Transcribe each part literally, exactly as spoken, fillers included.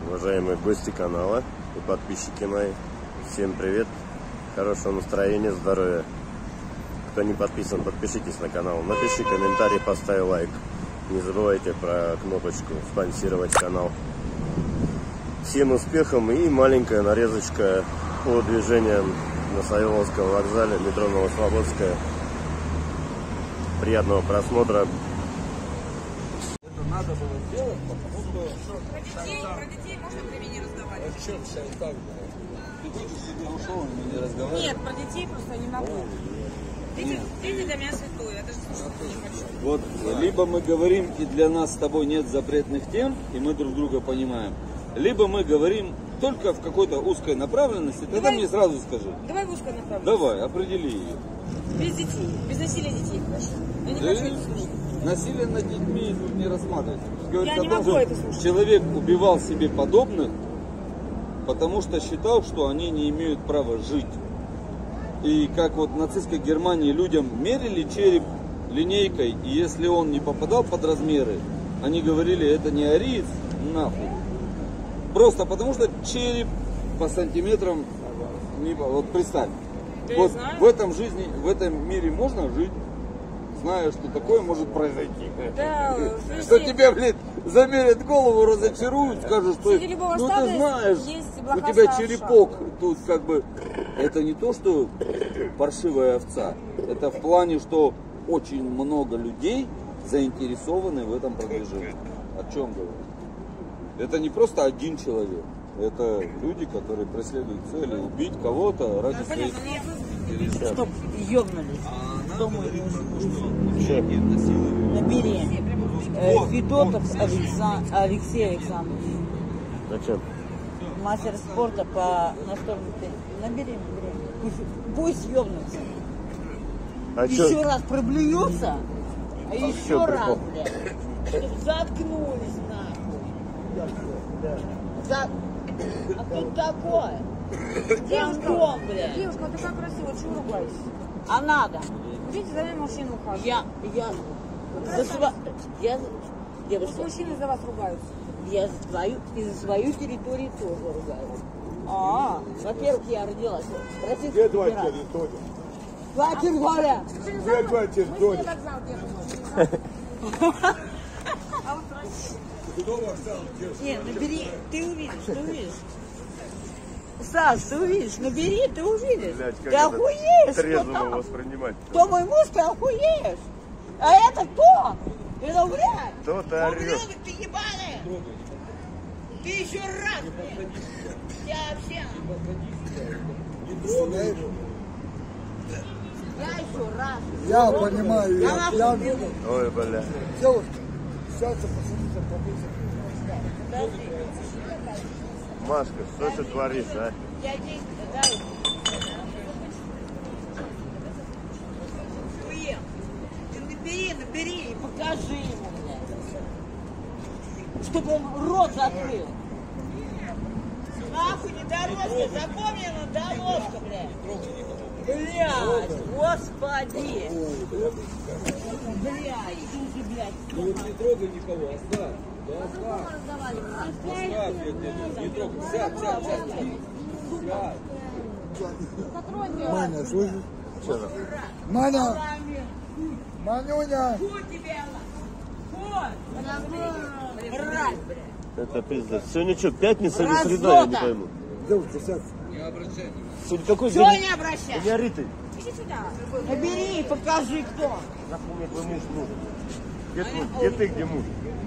Уважаемые гости канала и подписчики мои, всем привет, хорошего настроения, здоровья. Кто не подписан, подпишитесь на канал, напиши комментарий, поставь лайк. Не забывайте про кнопочку спонсировать канал. Всем успехом и маленькая нарезочка по движениям на Савеловском вокзале, метро Новослободская. Приятного просмотра. Это надо было сделать, потому что... Про детей, про детей можно при мне не разговаривать? А что сейчас так? Ты будешь себе ушел, не разговаривать? Нет, про детей просто не могу. Дети, дети для меня святое, я даже слушать не хочу. Вот, либо мы говорим, и для нас с тобой нет запретных тем, и мы друг друга понимаем, либо мы говорим только в какой-то узкой направленности, тогда Давай, мне сразу скажи. Давай в узкое направление. Давай, определи ее. Без детей, без насилия детей, прошу. Я не Да хочу и это слушать. Насилие над детьми тут не рассматривается. Говорит Я о не том, могу что это слушать. человек убивал себе подобных, потому что считал, что они не имеют права жить. И как вот в нацистской Германии людям мерили череп линейкой, и если он не попадал под размеры, они говорили, это не ариец, нахуй. Просто потому что череп по сантиметрам, не, вот представь, Да вот я знаю. в этом жизни, в этом мире можно жить, зная, что такое может произойти. Да, Что слушайте, тебе, блин, замерят голову, разочаруют, скажут, что Среди любого ну стада ты знаешь, есть у блоха тебя старша. черепок тут как бы. Это не то, что паршивая овца. Это в плане, что очень много людей заинтересованы в этом продвижении. О чем говорю? Это не просто один человек. Это люди, которые преследуют цели убить кого-то ради своих интересов. Чтоб ёбнулись. Кто мой муж? Набери. Э, Федотов Александр, Алексей Александрович. Зачем? Мастер спорта по настольному теннису. Набери, набери. Пусть, пусть ёбнутся. А Еще чё? раз проблюются, а чё еще раз, прикол? блядь. Чтоб заткнулись нахуй. За... А кто такое? Гандон, блядь. девушка, ты так красиво, чего ругаешься? А надо. Видите, за мной мужчины ухаживают. Я, я, за сва... я, девушка, Пусть мужчины за вас ругаются. я за свою, и за свою территорию тоже ругаюсь. А, во-первых, я родилась в Российской Где твоя Федерации. территория? Хватит, говоря. Где твоя территория? Мы вокзал держим. А вот Россия. Кто вокзал держит? Нет, набери, ты увидишь, ты увидишь. Саш, ты увидишь, набери, ты увидишь. Блядь, как Ты это охуеешь, кто трезво там? воспринимать. Кто мой муж, ты охуеешь. А это кто? Это, блядь. Кто ты орешь? Ублюдок ты ебаный. Ты еще раз, блядь. Я вообще. Я еще раз. Я понимаю, Я я нахуй пьяный. бегу. Ой, бля. Девушка, сейчас посадите побыстрее. Машка, что ты творишь, а? Я деньги дай. Охуел. Ты набери, набери и покажи ему, блядь. Чтобы он рот закрыл. Нахуй не дорожка, запомнила дорожка, блядь. Блядь, господи. Блядь, ты уже, блядь. Ну вот не трогай никого, оставь. Да оставь. Оставь, я тебе не трогай. Сядь, сядь, сядь. Сядь. Маня, слышишь? Маня! Манюня! Фу тебе, фу. Мразь, блядь. Это пиздец. Сегодня что, пятница или Разота. среда, я не пойму. Девушка, сядь. Не обращай внимания. Сегодня какой Все, день? не обращай. Да не ори ты. Иди сюда. Набери и покажи, кто. Нахуй мне твой муж нужен. Где, твой- где ты, где муж?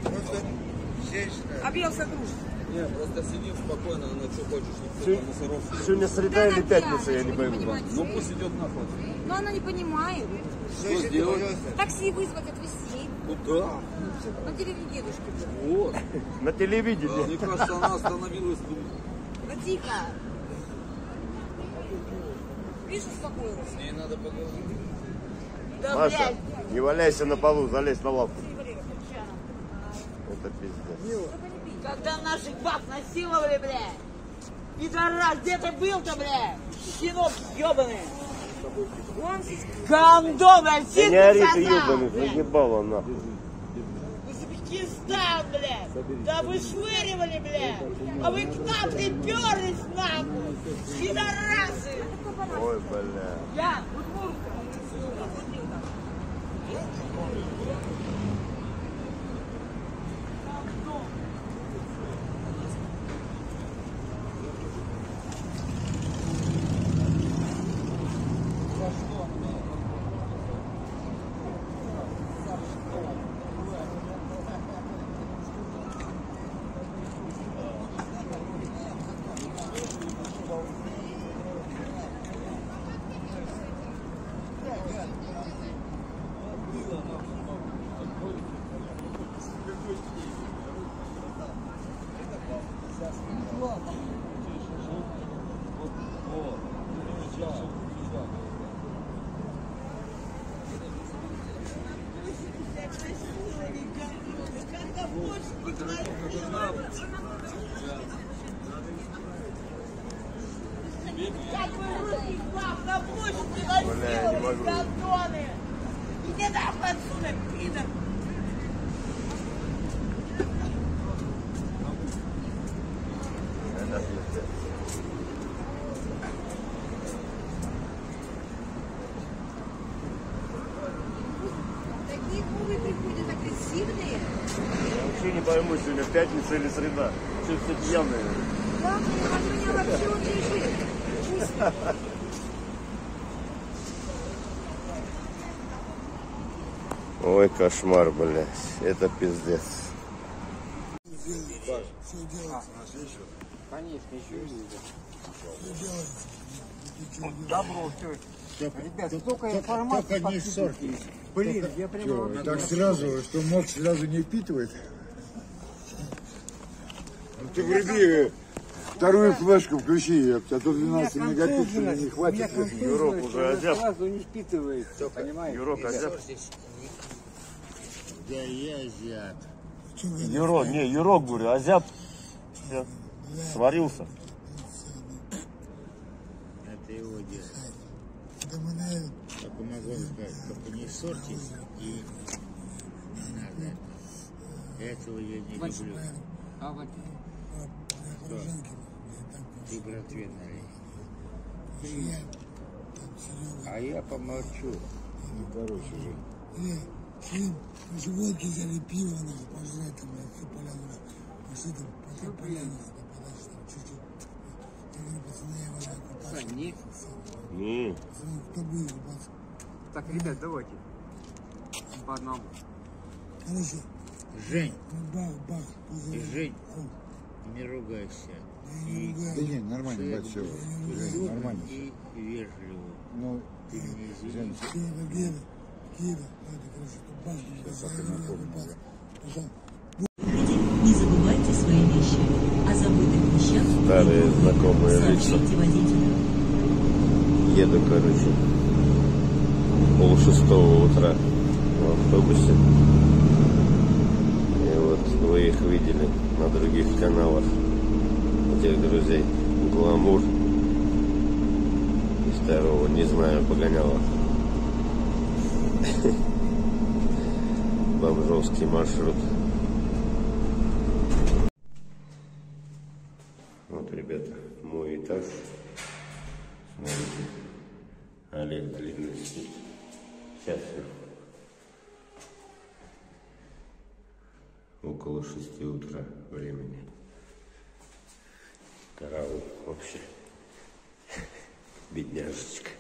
Объелся груш. Не, просто сидим спокойно, она что хочешь, никто Сегодня, там мусоров. сегодня среда или пятница, я не пойму. Ну пусть идет нахуй. Но она не понимает. Что сделать? Такси вызвать, отвезти. Куда? На деревне дедушки. Вот. На телевидении. Мне кажется, она остановилась. Да тихо. Видишь, успокоилась. С ней надо поговорить. Да, Маша, блядь. не валяйся на полу, залезь на лавку. Это пиздец. Когда наших баб насиловали, блядь. Пидорас, где ты был-то, блядь? Щенок ебаный. Гандон, блядь, Да не ори ты, сидит, ебаный, заебал он нахуй. Узбекистан. там, блядь. Да вышвыривали, блядь. А вы к нам приперлись, нахуй. Пидорасы. Ой, бля. Я, Удмуртка. Как вы русских баб на площади насиловали, гандоны! Иди нахуй отсюда, пидор! Такие новые приходят агрессивные. Я вообще не пойму, сегодня пятница или среда. Что все пьяные? Да, у меня вообще он лежит. Ой, кошмар, блядь. Это пиздец. Конечно, еще добро, все. Ребята, только информация. Только не ссорьтесь. Блин, я прямо... Так сразу, что мозг сразу не впитывает. Ну ты вруби вторую флешку, включи, а то двенадцать мегапикселей не хватит. Юрок уже озяб. Сразу не впитывается, понимаете? Юрок озяб. Да я азиат. Юрок, не, Юрок, говорю, озяб. Все. Сварился. Это его дело. Только могу сказать, только не ссорьтесь и не надо. Этого я не люблю. А вот Что? Ты братве налей. А я помолчу. Ну, короче же. Фильм, животки взяли пиво, надо пожрать, там, все поляну. Пошли там, пока поляну, подальше, там, чуть-чуть. Я говорю, пацаны, я вода купаться. нет. Не. Пацаны, кто будет купаться? Так, ребят, давайте. По одному. Короче, Жень, ну, бах, бах, пузырь. и Жень, Ау, не ругайся. я не И, ругаю. Да нет, нормально, бать, все. Нормально все. и вежливо. Ну, Ты меня извини. Жень, Кида, Кида, Кида. Это, короче, что бах, сейчас я я говорю, напомню, купаться. Потом, Не забывайте свои вещи. О забытых вещах Старые знакомые лица. сообщите водителю. Еду, короче, пол шестого утра в автобусе. И вот вы их видели на других каналах, этих друзей. Гламур и второго, не знаю, погоняла. Бомжовский маршрут. Вот, ребята, мой этаж. Смотрите, Олег длинный спит. Сейчас все. Около шести утра времени. Караул вообще. Бедняжечка.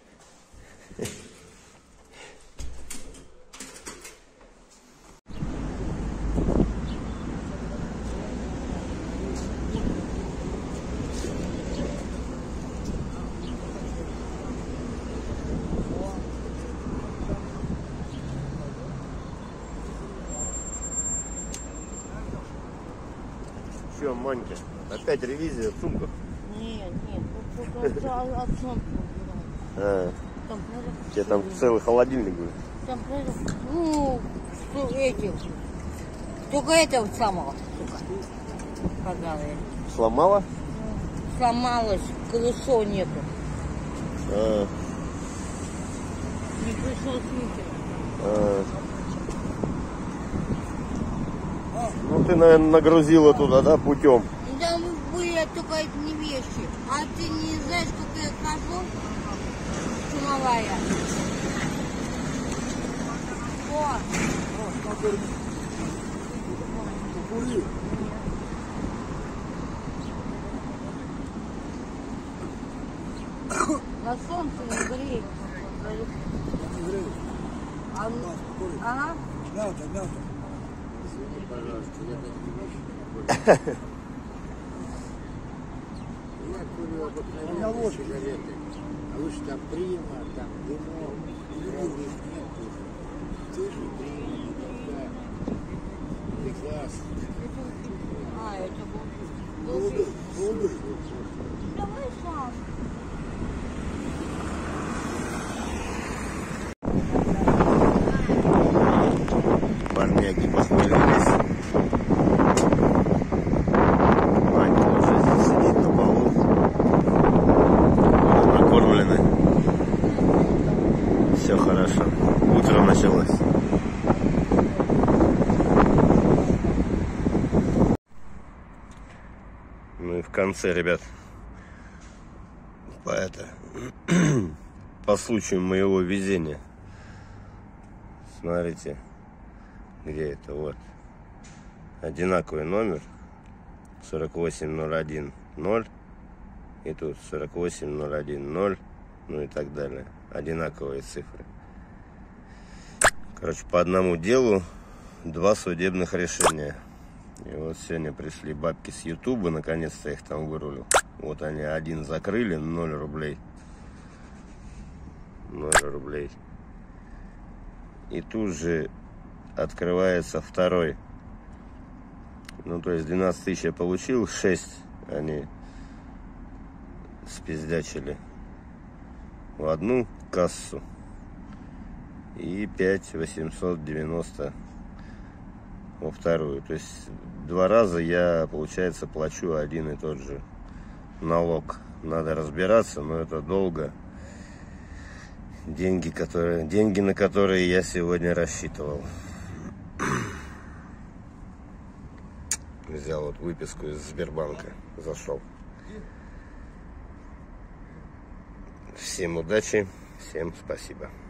Че, Манька, опять ревизия в сумках? Нет, нет, вот только от сумки. А, Там, тебе там целый холодильник будет. там, ну, что эти, только это самого, сука, поганое. Сломала? Сломалось, колесо нету. А, Не пришло смысла. а. Ну ты, наверное, нагрузила туда, да, путем? Да, были только одни вещи. А ты не знаешь, как я хожу? Чумовая. О! На солнце не греет. А, ага. Надо, надо. Извини, пожалуйста, я так не могу. Я курю обыкновенные сигареты. А вы что, там прима, там дымок, других нет. Ты же прима, никогда. Техас. А, это был. Давай сам. Парняги похвалились. Ваня уже здесь сидит на полу. Накормлены. Все хорошо. Утро началось. Ну и в конце, ребят, по это по случаю моего везения. Смотрите. Где это? Вот. Одинаковый номер. сорок восемь ноль один ноль. И тут сорок восемь ноль один ноль. Ну и так далее. Одинаковые цифры. Короче, по одному делу два судебных решения. И вот сегодня пришли бабки с Ютуба. Наконец-то их там вырулил. Вот они один закрыли. ноль рублей. ноль рублей. И тут же открывается второй. Ну, то есть двенадцать тысяч я получил, шесть они спиздячили в одну кассу и пять восемьсот девяносто во вторую. То есть два раза я, получается, плачу один и тот же налог. Надо разбираться, но это долго. Деньги, которые, деньги, на которые я сегодня рассчитывал. Взял вот выписку из Сбербанка, зашел. Всем удачи, всем спасибо.